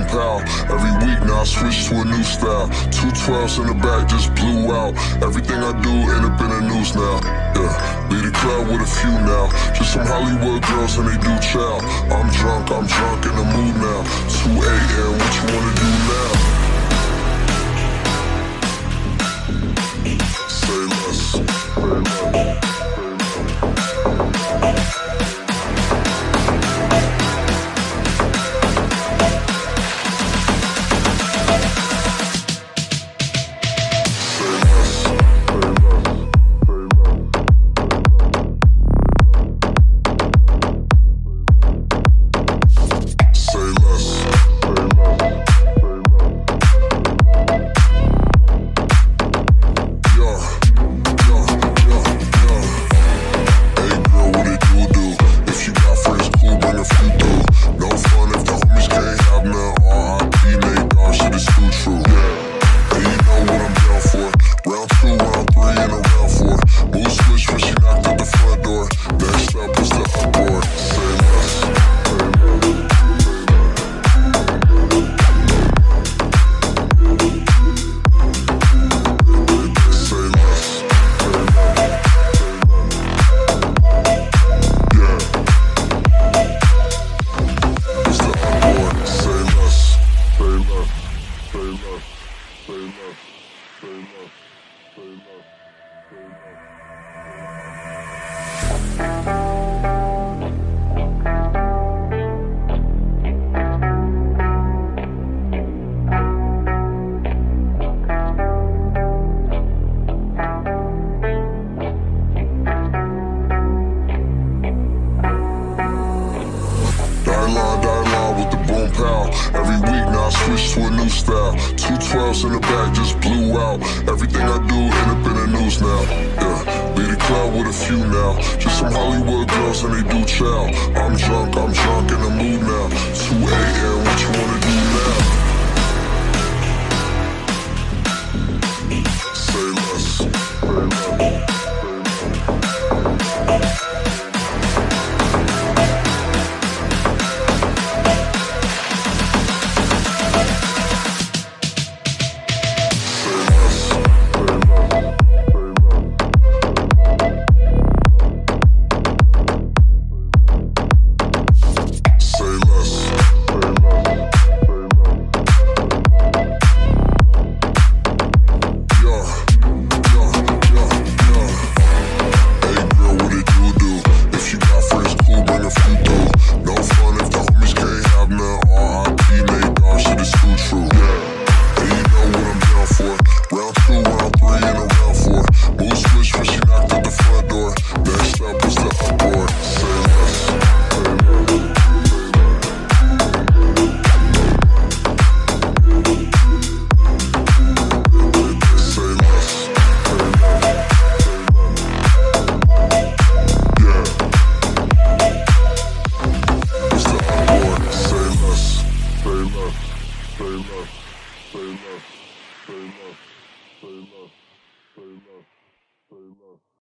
pow. Every week now I switch to a new style. 212s in the back just blew out. Everything I do end up in the news now. Yeah, lead a crowd with a few now. Just some Hollywood girls and they do chow. I'm drunk in the mood now. 2 a.m. What you wanna do now? Say less. Say less. Every week now I switch to a new style. 212s in the back just blew out. Everything I do end up in the news now. Yeah, lead a crowd with a few now. Just some Hollywood girls and they do chow. I'm drunk in the mood now. 2 a.m.